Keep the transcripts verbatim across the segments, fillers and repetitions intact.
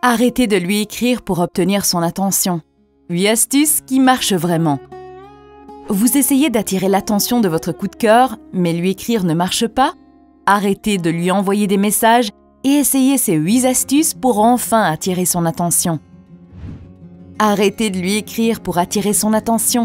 Arrêtez de lui écrire pour obtenir son attention. huit astuces qui marchent vraiment. Vous essayez d'attirer l'attention de votre coup de cœur, mais lui écrire ne marche pas? Arrêtez de lui envoyer des messages et essayez ces huit astuces pour enfin attirer son attention. Arrêtez de lui écrire pour attirer son attention.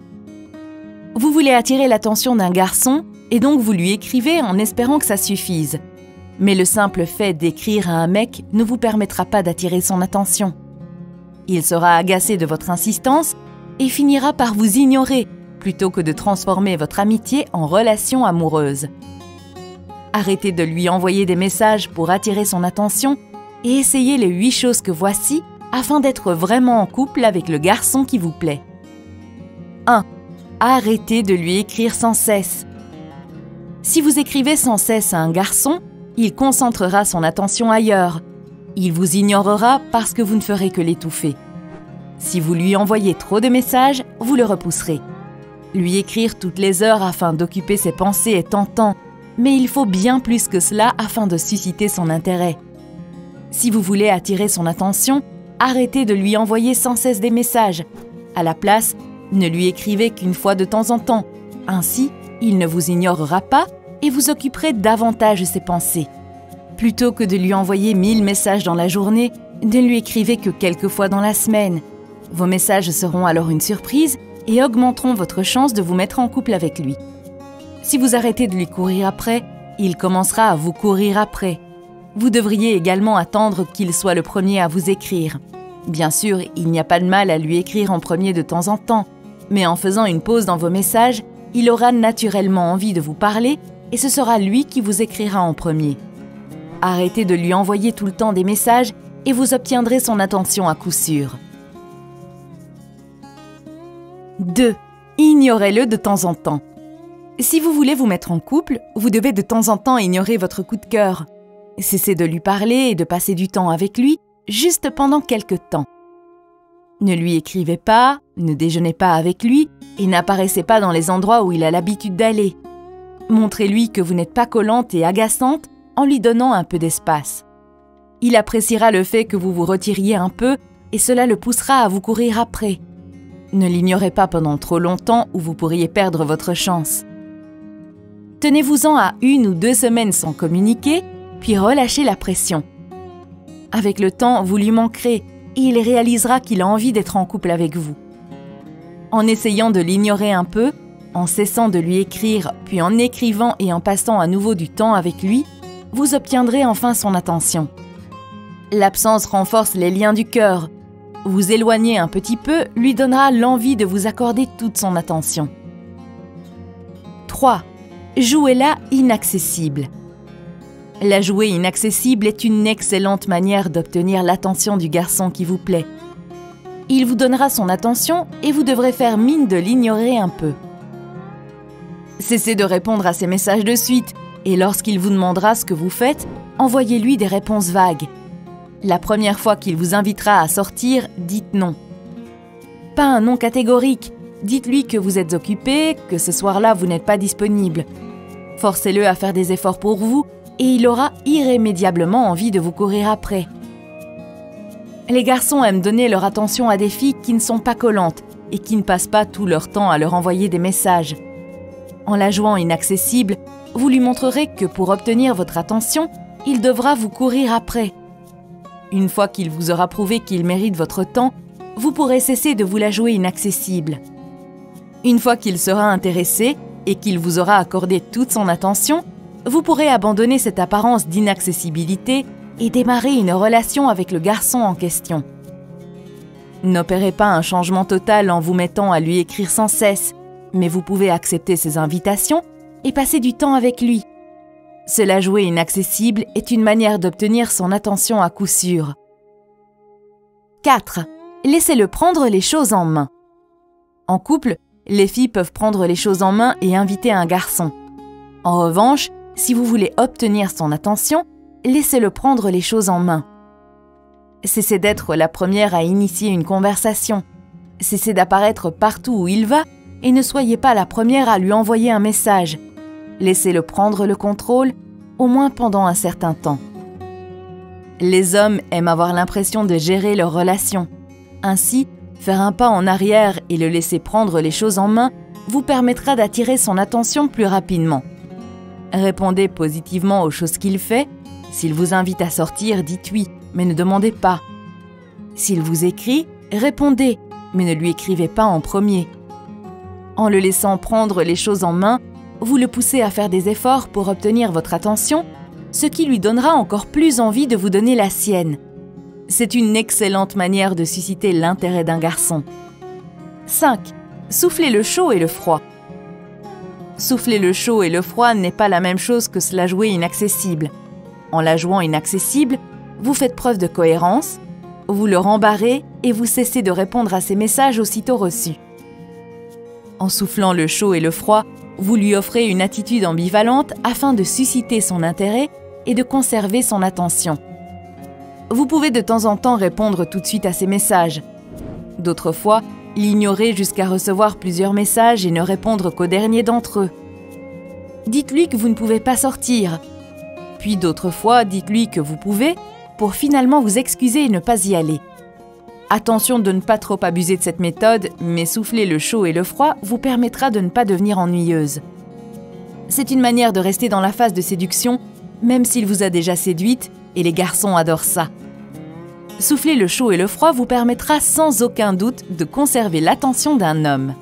Vous voulez attirer l'attention d'un garçon et donc vous lui écrivez en espérant que ça suffise. Mais le simple fait d'écrire à un mec ne vous permettra pas d'attirer son attention. Il sera agacé de votre insistance et finira par vous ignorer plutôt que de transformer votre amitié en relation amoureuse. Arrêtez de lui envoyer des messages pour attirer son attention et essayez les huit choses que voici afin d'être vraiment en couple avec le garçon qui vous plaît. un. Arrêtez de lui écrire sans cesse. Si vous écrivez sans cesse à un garçon, il concentrera son attention ailleurs. Il vous ignorera parce que vous ne ferez que l'étouffer. Si vous lui envoyez trop de messages, vous le repousserez. Lui écrire toutes les heures afin d'occuper ses pensées est tentant, mais il faut bien plus que cela afin de susciter son intérêt. Si vous voulez attirer son attention, arrêtez de lui envoyer sans cesse des messages. À la place, ne lui écrivez qu'une fois de temps en temps. Ainsi, il ne vous ignorera pas et vous occuperez davantage ses pensées. Plutôt que de lui envoyer mille messages dans la journée, ne lui écrivez que quelques fois dans la semaine. Vos messages seront alors une surprise et augmenteront votre chance de vous mettre en couple avec lui. Si vous arrêtez de lui courir après, il commencera à vous courir après. Vous devriez également attendre qu'il soit le premier à vous écrire. Bien sûr, il n'y a pas de mal à lui écrire en premier de temps en temps, mais en faisant une pause dans vos messages, il aura naturellement envie de vous parler et ce sera lui qui vous écrira en premier. Arrêtez de lui envoyer tout le temps des messages et vous obtiendrez son attention à coup sûr. deux. Ignorez-le de temps en temps. Si vous voulez vous mettre en couple, vous devez de temps en temps ignorer votre coup de cœur. Cessez de lui parler et de passer du temps avec lui, juste pendant quelque temps. Ne lui écrivez pas, ne déjeunez pas avec lui et n'apparaissez pas dans les endroits où il a l'habitude d'aller. Montrez-lui que vous n'êtes pas collante et agaçante en lui donnant un peu d'espace. Il appréciera le fait que vous vous retiriez un peu et cela le poussera à vous courir après. Ne l'ignorez pas pendant trop longtemps ou vous pourriez perdre votre chance. Tenez-vous-en à une ou deux semaines sans communiquer, puis relâchez la pression. Avec le temps, vous lui manquerez et il réalisera qu'il a envie d'être en couple avec vous. En essayant de l'ignorer un peu, en cessant de lui écrire, puis en écrivant et en passant à nouveau du temps avec lui, vous obtiendrez enfin son attention. L'absence renforce les liens du cœur. Vous éloigner un petit peu lui donnera l'envie de vous accorder toute son attention. trois. Jouez-la inaccessible. La jouer inaccessible est une excellente manière d'obtenir l'attention du garçon qui vous plaît. Il vous donnera son attention et vous devrez faire mine de l'ignorer un peu. Cessez de répondre à ses messages de suite et lorsqu'il vous demandera ce que vous faites, envoyez-lui des réponses vagues. La première fois qu'il vous invitera à sortir, dites non. Pas un non catégorique, dites-lui que vous êtes occupé, que ce soir-là vous n'êtes pas disponible. Forcez-le à faire des efforts pour vous et il aura irrémédiablement envie de vous courir après. Les garçons aiment donner leur attention à des filles qui ne sont pas collantes et qui ne passent pas tout leur temps à leur envoyer des messages. En la jouant inaccessible, vous lui montrerez que pour obtenir votre attention, il devra vous courir après. Une fois qu'il vous aura prouvé qu'il mérite votre temps, vous pourrez cesser de vous la jouer inaccessible. Une fois qu'il sera intéressé et qu'il vous aura accordé toute son attention, vous pourrez abandonner cette apparence d'inaccessibilité et démarrer une relation avec le garçon en question. N'opérez pas un changement total en vous mettant à lui écrire sans cesse, mais vous pouvez accepter ses invitations et passer du temps avec lui. Se la jouer inaccessible est une manière d'obtenir son attention à coup sûr. quatre. Laissez-le prendre les choses en main. En couple, les filles peuvent prendre les choses en main et inviter un garçon. En revanche, si vous voulez obtenir son attention, laissez-le prendre les choses en main. Cessez d'être la première à initier une conversation. Cessez d'apparaître partout où il va et ne soyez pas la première à lui envoyer un message. Laissez-le prendre le contrôle, au moins pendant un certain temps. Les hommes aiment avoir l'impression de gérer leurs relations. Ainsi, faire un pas en arrière et le laisser prendre les choses en main vous permettra d'attirer son attention plus rapidement. Répondez positivement aux choses qu'il fait. S'il vous invite à sortir, dites oui, mais ne demandez pas. S'il vous écrit, répondez, mais ne lui écrivez pas en premier. En le laissant prendre les choses en main, vous le poussez à faire des efforts pour obtenir votre attention, ce qui lui donnera encore plus envie de vous donner la sienne. C'est une excellente manière de susciter l'intérêt d'un garçon. cinq. Soufflez le chaud et le froid. Souffler le chaud et le froid n'est pas la même chose que se la jouer inaccessible. En la jouant inaccessible, vous faites preuve de cohérence, vous le rembarrez et vous cessez de répondre à ses messages aussitôt reçus. En soufflant le chaud et le froid, vous lui offrez une attitude ambivalente afin de susciter son intérêt et de conserver son attention. Vous pouvez de temps en temps répondre tout de suite à ses messages. D'autres fois, l'ignorer jusqu'à recevoir plusieurs messages et ne répondre qu'au dernier d'entre eux. Dites-lui que vous ne pouvez pas sortir. Puis d'autres fois, dites-lui que vous pouvez, pour finalement vous excuser et ne pas y aller. Attention de ne pas trop abuser de cette méthode, mais souffler le chaud et le froid vous permettra de ne pas devenir ennuyeuse. C'est une manière de rester dans la phase de séduction, même s'il vous a déjà séduite, et les garçons adorent ça. Souffler le chaud et le froid vous permettra sans aucun doute de conserver l'attention d'un homme.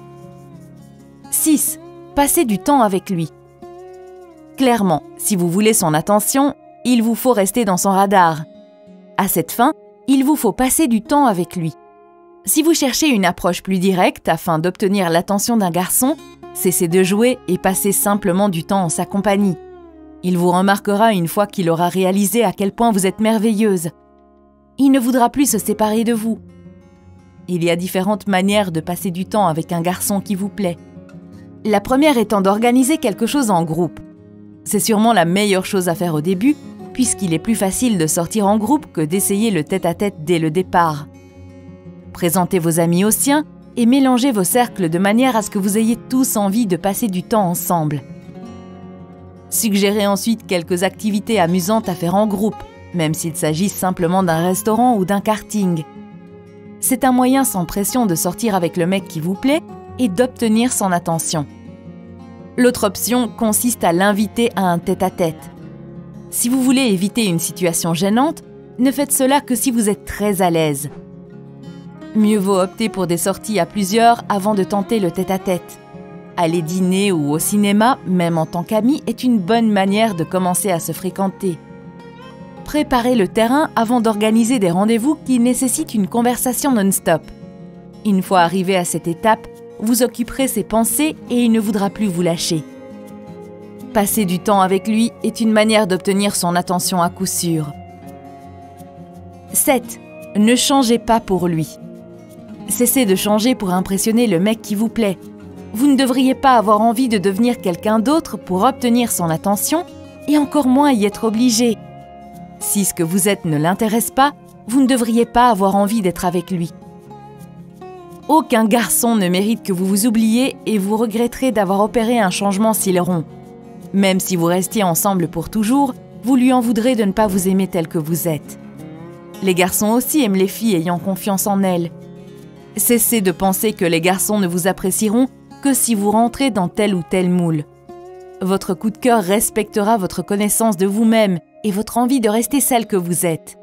six. Passez du temps avec lui. Clairement, si vous voulez son attention, il vous faut rester dans son radar. À cette fin, il vous faut passer du temps avec lui. Si vous cherchez une approche plus directe afin d'obtenir l'attention d'un garçon, cessez de jouer et passez simplement du temps en sa compagnie. Il vous remarquera une fois qu'il aura réalisé à quel point vous êtes merveilleuse. Il ne voudra plus se séparer de vous. Il y a différentes manières de passer du temps avec un garçon qui vous plaît. La première étant d'organiser quelque chose en groupe. C'est sûrement la meilleure chose à faire au début, puisqu'il est plus facile de sortir en groupe que d'essayer le tête-à-tête dès le départ. Présentez vos amis aux siens et mélangez vos cercles de manière à ce que vous ayez tous envie de passer du temps ensemble. Suggérez ensuite quelques activités amusantes à faire en groupe, même s'il s'agit simplement d'un restaurant ou d'un karting. C'est un moyen sans pression de sortir avec le mec qui vous plaît et d'obtenir son attention. L'autre option consiste à l'inviter à un tête-à-tête. Si vous voulez éviter une situation gênante, ne faites cela que si vous êtes très à l'aise. Mieux vaut opter pour des sorties à plusieurs avant de tenter le tête-à-tête. Aller dîner ou au cinéma, même en tant qu'amis, est une bonne manière de commencer à se fréquenter. Préparez le terrain avant d'organiser des rendez-vous qui nécessitent une conversation non-stop. Une fois arrivé à cette étape, vous occuperez ses pensées et il ne voudra plus vous lâcher. Passer du temps avec lui est une manière d'obtenir son attention à coup sûr. sept. Ne changez pas pour lui. Cessez de changer pour impressionner le mec qui vous plaît. Vous ne devriez pas avoir envie de devenir quelqu'un d'autre pour obtenir son attention et encore moins y être obligé. Si ce que vous êtes ne l'intéresse pas, vous ne devriez pas avoir envie d'être avec lui. Aucun garçon ne mérite que vous vous oubliez et vous regretterez d'avoir opéré un changement s'il rompt. Même si vous restiez ensemble pour toujours, vous lui en voudrez de ne pas vous aimer tel que vous êtes. Les garçons aussi aiment les filles ayant confiance en elles. Cessez de penser que les garçons ne vous apprécieront que si vous rentrez dans tel ou tel moule. Votre coup de cœur respectera votre connaissance de vous-même et votre envie de rester celle que vous êtes.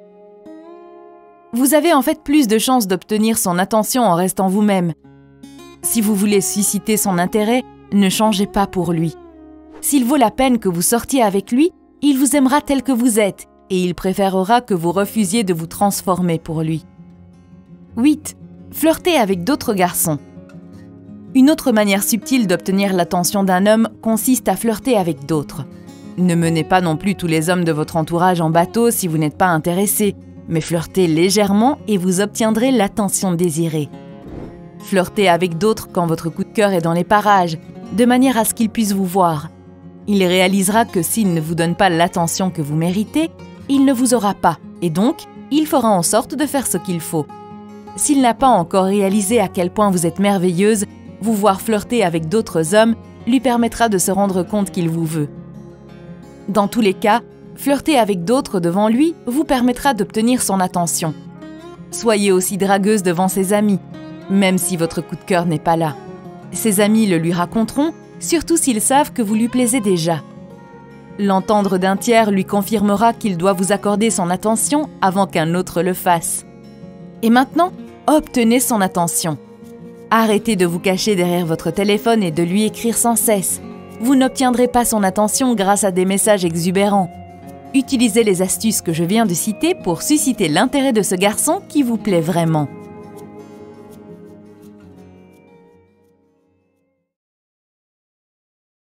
Vous avez en fait plus de chances d'obtenir son attention en restant vous-même. Si vous voulez susciter son intérêt, ne changez pas pour lui. S'il vaut la peine que vous sortiez avec lui, il vous aimera tel que vous êtes et il préférera que vous refusiez de vous transformer pour lui. huit. Flirtez avec d'autres garçons. Une autre manière subtile d'obtenir l'attention d'un homme consiste à flirter avec d'autres. Ne menez pas non plus tous les hommes de votre entourage en bateau si vous n'êtes pas intéressé, mais flirtez légèrement et vous obtiendrez l'attention désirée. Flirtez avec d'autres quand votre coup de cœur est dans les parages, de manière à ce qu'il puisse vous voir. Il réalisera que s'il ne vous donne pas l'attention que vous méritez, il ne vous aura pas, et donc, il fera en sorte de faire ce qu'il faut. S'il n'a pas encore réalisé à quel point vous êtes merveilleuse, vous voir flirter avec d'autres hommes lui permettra de se rendre compte qu'il vous veut. Dans tous les cas, Flirter avec d'autres devant lui vous permettra d'obtenir son attention. Soyez aussi dragueuse devant ses amis, même si votre coup de cœur n'est pas là. Ses amis le lui raconteront, surtout s'ils savent que vous lui plaisez déjà. L'entendre d'un tiers lui confirmera qu'il doit vous accorder son attention avant qu'un autre le fasse. Et maintenant, obtenez son attention. Arrêtez de vous cacher derrière votre téléphone et de lui écrire sans cesse. Vous n'obtiendrez pas son attention grâce à des messages exubérants. Utilisez les astuces que je viens de citer pour susciter l'intérêt de ce garçon qui vous plaît vraiment.